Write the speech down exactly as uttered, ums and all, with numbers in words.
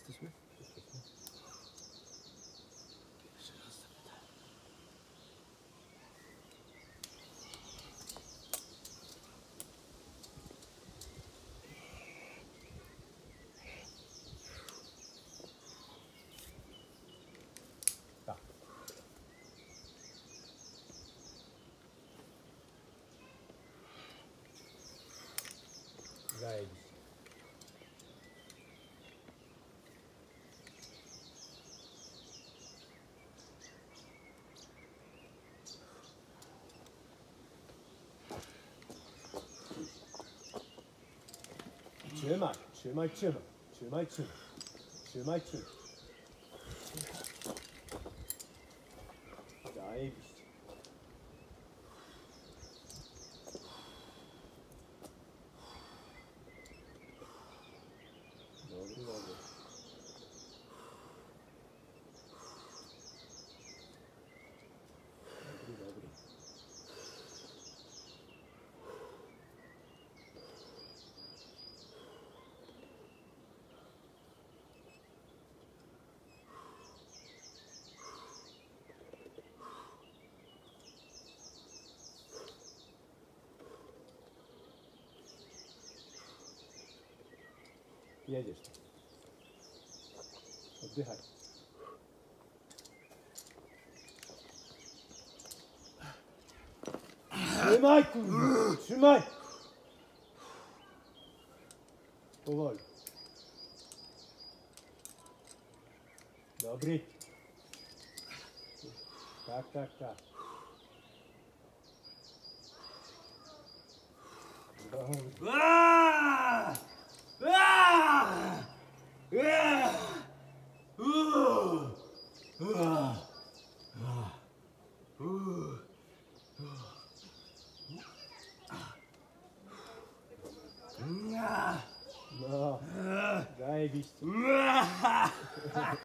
Jesteśmy? Jesteśmy. Jeszcze raz zapytaj. Tak. Zajebiście. Trzymaj, trzymaj, trzymaj, trzymaj, trzymaj, trzymaj, trzymaj. Zajebiście. Dobry, dobry. Dobry, dobry. Jedziesz. Oddychaj. Trzymaj, kurwa! Trzymaj! Powoli. Dobry. Tak, tak, tak. Dobry. Aaaa! Aaaa! Aaaa! Uuu! Aaaa! Uuu! No, zajebiście.